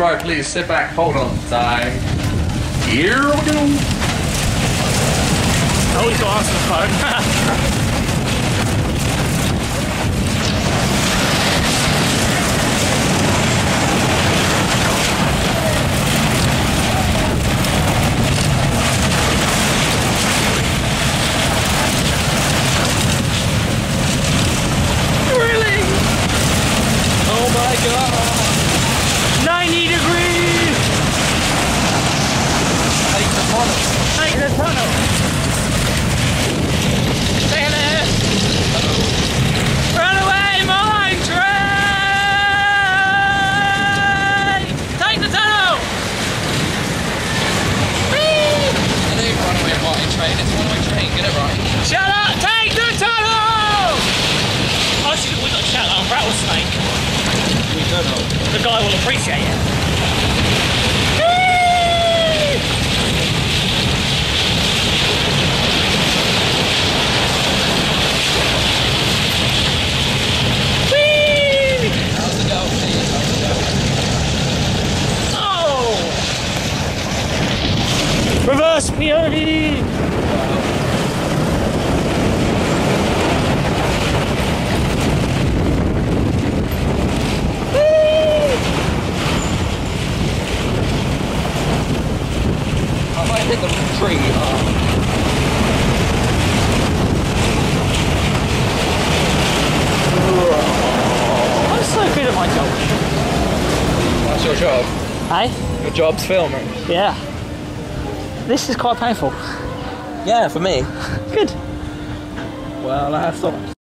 right, please sit back, hold on tight. Here we go. Oh, he's got answer the phone. Really? Oh my god! 90 degrees! Take the tunnel. Take the tunnel! Say hello! Run away, mine train! Take the tunnel! Whee! It ain't runaway mine train, it's one-way train, get it right. Shut up! Take the tunnel! I should we got to shout out rattlesnake. We don't know. The guy will appreciate it. How's the go, please? How's the go? Oh! Reverse peony! I might hit the tree. I'm so good at my job. That's your job. Hey? Your job's filming. Yeah. This is quite painful. Yeah, for me. Good. Well, I have thought.